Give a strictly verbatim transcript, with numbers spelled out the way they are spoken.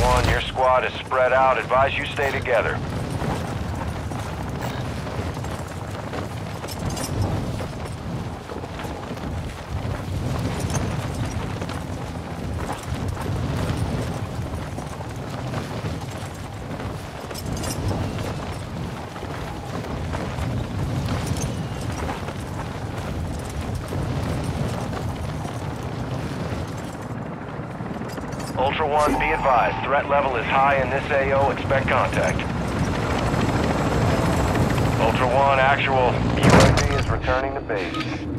One, your squad is spread out. Advise you stay together. Ultra One, be advised. Threat level is high in this A O. Expect contact. Ultra One, actual. U A V is returning to base.